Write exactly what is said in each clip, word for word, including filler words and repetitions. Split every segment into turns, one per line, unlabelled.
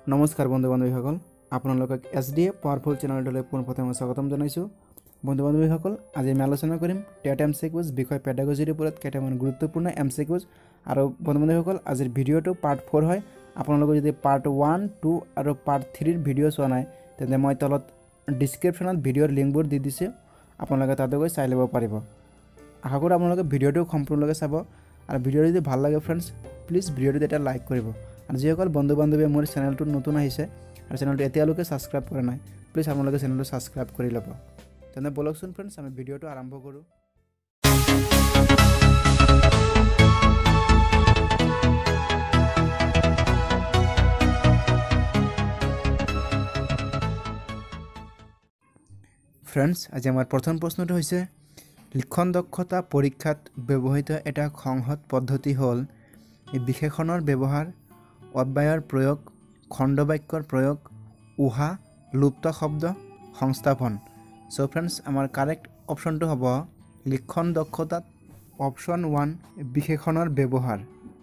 নমস্কাৰ বন্ধু বান্ধৱীসকল, আপোনালোকক এছ ডি এ পাৱাৰফুল চেনেলটোলৈ পোনপ্ৰথমে স্বাগতম জনাইছোঁ। বন্ধু বান্ধৱীসকল, আজি আমি আলোচনা কৰিম টেট এম চি কিউজ বিষয় পেডাগজিৰ ওপৰত কেইটামান গুৰুত্বপূৰ্ণ এম চি কিউজ। আৰু বন্ধু বান্ধৱীসকল, আজিৰ ভিডিঅ'টো পাৰ্ট ফ'ৰ হয়। আপোনালোকে যদি পাৰ্ট ওৱান টু আৰু পাৰ্ট থ্ৰীৰ ভিডিঅ' চোৱা নাই, তেন্তে মই তলত ডিছক্ৰিপশ্যনত ভিডিঅ'ৰ লিংকবোৰ দি দিছোঁ, আপোনালোকে তাতে গৈ চাই ল'ব পাৰিব। আশা কৰোঁ আপোনালোকে ভিডিঅ'টো সম্পূৰ্ণকৈ চাব। আৰু ভিডিঅ'টো যদি ভাল লাগে ফ্ৰেণ্ডছ, প্লিজ ভিডিঅ'টোত এটা লাইক কৰিব। আৰু যিসকল বন্ধু বান্ধৱীয়ে মোৰ চেনেলটোত নতুন আহিছে আৰু চেনেলটো এতিয়ালৈকে ছাবস্ক্ৰাইব কৰা নাই, প্লিজ আপোনালোকে চেনেলটো ছাবস্ক্ৰাইব কৰি ল'ব। তেনে বলকচোন ফ্ৰেণ্ডছ, আমি ভিডিঅ'টো আৰম্ভ কৰোঁ। ফ্ৰেণ্ডছ, আজি আমাৰ প্ৰথম প্ৰশ্নটো হৈছে লিখন দক্ষতা পৰীক্ষাত ব্যৱহৃত এটা সংহত পদ্ধতি হ'ল বিশেষণৰ ব্যৱহাৰ, অব্যয়ৰ প্ৰয়োগ, খণ্ডবাক্যৰ প্ৰয়োগ, উহা, লুপ্ত শব্দ, সংস্থাপন। চ' ফ্ৰেণ্ডছ, আমাৰ কাৰেক্ট অপশ্যনটো হ'ব লিখন দক্ষতাত অপশ্যন ওৱান, বিশেষণৰ ব্যৱহাৰ।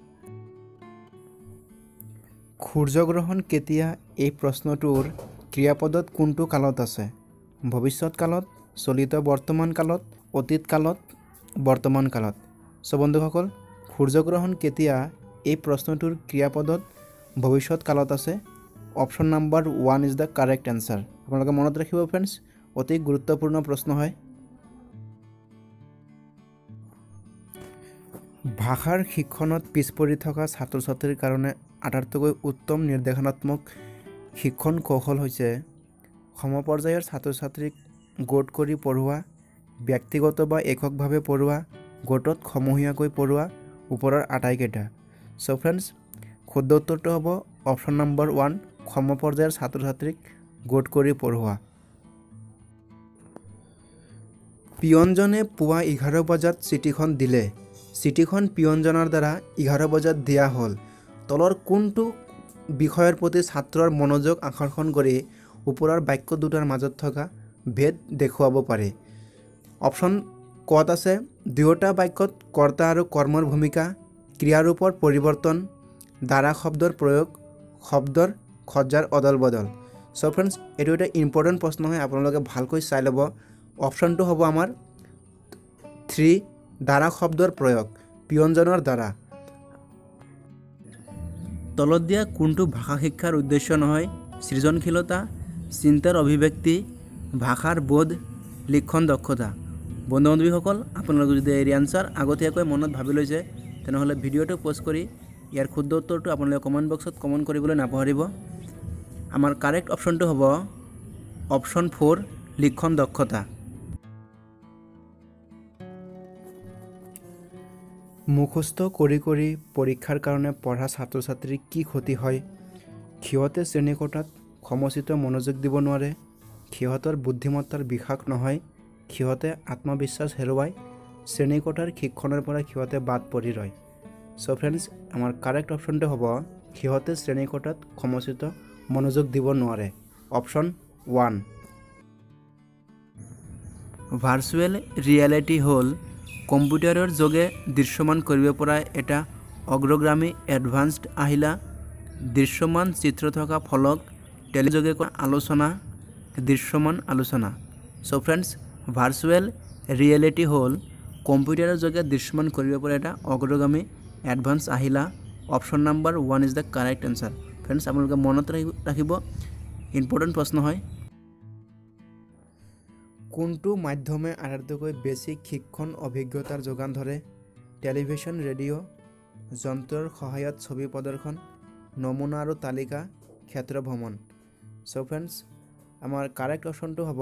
সূৰ্যগ্ৰহণ কেতিয়া এই প্ৰশ্নটোৰ ক্ৰিয়াপদত কোনটো কালত আছে? ভৱিষ্যত কালত, চলিত বৰ্তমান কালত, অতীত কালত, বৰ্তমান কালত। চ' বন্ধুসকল, সূৰ্যগ্ৰহণ কেতিয়া এই প্ৰশ্নটোৰ ক্ৰিয়াপদত ভৱিষ্যত কালত আছে। Option number one is the correct answer. আপোনালোকে মনত ৰাখিব ফ্ৰেণ্ডছ, অতি গুৰুত্বপূৰ্ণ প্ৰশ্ন হয়। ভাষাৰ শিক্ষণত পিছ পৰি থকা ছাত্ৰ ছাত্ৰীৰ কাৰণে আটাইতকৈ উত্তম নিৰ্দেশনাত্মক শিক্ষণ কৌশল হৈছে সমপৰ্যায়ৰ ছাত্ৰ ছাত্ৰীক গোট কৰি পঢ়োৱা, ব্যক্তিগত বা এককভাৱে পঢ়োৱা, গোটত সমূহীয়াকৈ পঢ়োৱা, ওপৰৰ আটাইকেইটা। চ' ফ্ৰেণ্ডছ, শুদ্ধ উত্তৰটো হ'ব অপশ্যন নম্বৰ ওৱান, সমপৰ্যায়ৰ ছাত্ৰ ছাত্ৰীক গোট কৰি পঢ়োৱা। পিয়নজনে পুৱা এঘাৰ বজাত চিঠিখন দিলে। চিঠিখন পিয়নজনৰ দ্বাৰা এঘাৰ বজাত দিয়া হ'ল। তলৰ কোনটো বিষয়ৰ প্ৰতি ছাত্ৰৰ মনোযোগ আকৰ্ষণ কৰি ওপৰৰ বাক্য দুটাৰ মাজত থকা ভেদ দেখুৱাব পাৰি? অপশ্যন ক'ত আছে? দুয়োটা বাক্যত কৰ্তা আৰু কৰ্মৰ ভূমিকা, ক্ৰিয়াৰূপৰ পৰিৱৰ্তন, দ্বাৰা শব্দৰ প্ৰয়োগ, শব্দৰ সজ্জাৰ অদল বদল। চ' ফ্ৰেণ্ডছ, এইটো এটা ইম্পৰ্টেণ্ট প্ৰশ্ন হয়, আপোনালোকে ভালকৈ চাই ল'ব। অপশ্যনটো হ'ব আমাৰ থ্ৰী, দ্বাৰা শব্দৰ প্ৰয়োগ, পিয়নজনৰ দ্বাৰা। তলত দিয়া কোনটো ভাষা শিক্ষাৰ উদ্দেশ্য নহয়? সৃজনশীলতা, চিন্তাৰ অভিব্যক্তি, ভাষাৰ বোধ, লিখন দক্ষতা। বন্ধু বান্ধৱীসকল, আপোনালোকে যদি এই এনচাৰ আগতীয়াকৈ মনত ভাবি লৈছে, তেনেহ'লে ভিডিঅ'টো প'ষ্ট কৰি ইয়াৰ শুদ্ধ উত্তৰটো আপোনালোকে কমেণ্ট বক্সত কমেণ্ট কৰিবলৈ নাপাহৰিব। আমাৰ কাৰেক্ট অপশ্যনটো হ'ব অপশ্যন ফ'ৰ, লিখন দক্ষতা। মুখস্থ কৰি কৰি পৰীক্ষাৰ কাৰণে পঢ়া ছাত্ৰ ছাত্ৰীৰ কি ক্ষতি হয়? সিহঁতে শ্ৰেণীকোঠাত সমচিত মনোযোগ দিব নোৱাৰে, সিহঁতৰ বুদ্ধিমত্তাৰ বিকাশ নহয়, সিহঁতে আত্মবিশ্বাস হেৰুৱায়, শ্ৰেণীকোঠাৰ শিক্ষণৰ পৰা সিহঁতে বাদ পৰি ৰয়। চ' ফ্ৰেণ্ডছ, আমাৰ কাৰেক্ট অপশ্যনটো হ'ব সিহঁতে শ্ৰেণীকোঠাত সমচিত মনোযোগ দিব নোৱাৰে। Option one. ভাৰ্চুৱেল ৰিয়েলিটি হ'ল কম্পিউটাৰৰ যোগে দৃশ্যমান কৰিব পৰা এটা অগ্ৰগামী এডভান্সড আহিলা। দৃশ্যমান চিত্ৰ থকা ফলক, টেলিযোগে আলোচনা, দৃশ্যমান আলোচনা। চ' ফ্ৰেণ্ডছ, ভাৰ্চুৱেল ৰিয়েলিটি হ'ল কম্পিউটাৰৰ যোগে দৃশ্যমান কৰিব পৰা এটা অগ্ৰগামী এডভান্স আহিলা। Option number one is the correct answer. Friends, আপোনালোকে মনত ৰাখিব, ইম্পৰ্টেণ্ট প্ৰশ্ন হয়। কোনটো মাধ্যমে আটাইতকৈ বেছি শিক্ষণ অভিজ্ঞতাৰ যোগান ধৰে? টেলিভিছন, ৰেডিঅ', যন্ত্ৰৰ সহায়ত ছবি প্ৰদৰ্শন, নমুনা আৰু তালিকা, ক্ষেত্ৰ ভ্ৰমণ। চ' ফ্ৰেণ্ডছ, আমাৰ কাৰেক্ট অপশ্যনটো হ'ব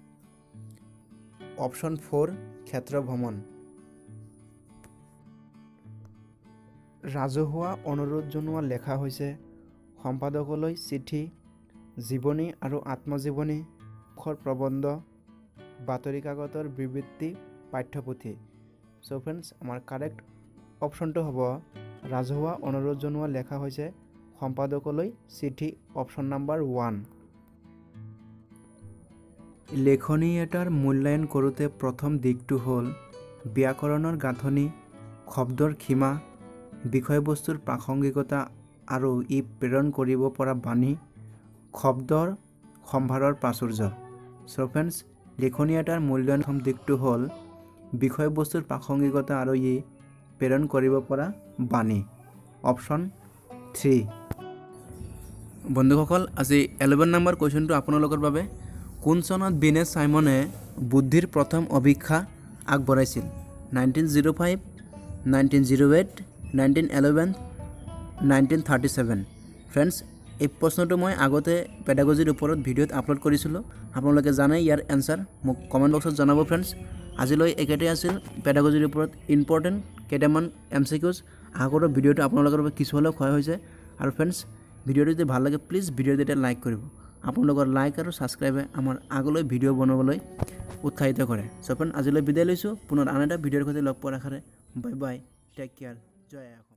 অপশ্যন ফ'ৰ, ক্ষেত্ৰ ভ্ৰমণ। ৰাজহুৱা অনুৰোধ জনোৱা লেখা হৈছে সম্পাদকলৈ চিঠি, জীৱনী আৰু আত্মজীৱনী, প্ৰবন্ধ, বাতৰি কাকতৰ বিবৃতি, পাঠ্যপুথি। চ' ফ্ৰেণ্ডছ, আমাৰ কাৰেক্ট অপশ্যনটো হ'ব ৰাজহুৱা অনুৰোধ জনোৱা লেখা হৈছে সম্পাদকলৈ চিঠি। Option number one. লেখনি এটাৰ মূল্যায়ন কৰোঁতে প্ৰথম দিশটো হ'ল ব্যাকৰণৰ গাঁথনি, শব্দৰ সীমা, বিষয়বস্তুৰ প্ৰাসংগিকতা আৰু ই প্ৰেৰণ কৰিব পৰা বাণী, শব্দৰ সম্ভাৰৰ প্ৰাচুৰ্য। চ' ফ্ৰেণ্ডছ, লিখনি এটাৰ মূল্যায়নক্ষম দিশটো হ'ল বিষয়বস্তুৰ প্ৰাসংগিকতা আৰু ই প্ৰেৰণ কৰিব পৰা বাণী। Option three. বন্ধুসকল, আজি এলেভেন নম্বৰ কুৱেশ্যনটো আপোনালোকৰ বাবে। কোন চনত বিনে চাইমনে বুদ্ধিৰ প্ৰথম অভিক্ষা আগবঢ়াইছিল? Nineteen zero' five, nineteen zero' eight, nineteen eleven, nineteen thirty seven. Friends, এই প্ৰশ্নটো মই আগতে পেডাগজিৰ ওপৰত ভিডিঅ'ত আপলোড কৰিছিলোঁ। আপোনালোকে জানে ইয়াৰ এনচাৰ মোক কমেণ্ট বক্সত জনাব। ফ্ৰেণ্ডছ, আজিলৈ একেটাই আছিল পেডাগজিৰ ওপৰত ইম্পৰ্টেণ্ট কেইটামান এম চি কিউজ। আশা কৰোঁ ভিডিঅ'টো আপোনালোকৰ বাবে কিছু হ'লেও সহায় হৈছে। আৰু ফ্ৰেণ্ডছ, ভিডিঅ'টো যদি ভাল লাগে প্লিজ ভিডিঅ'টো এতিয়া লাইক কৰিব। আপোনালোকৰ লাইক আৰু ছাবস্ক্ৰাইবে আমাৰ আগলৈ ভিডিঅ' বনাবলৈ উৎসাহিত কৰে। চ' ফ্ৰেণ্ড, আজিলৈ বিদায় লৈছোঁ। পুনৰ আন এটা ভিডিঅ'ৰ সৈতে লগ পোৱাৰ আশাৰে বাই বাই, টেক কেয়াৰ, জয় অসম।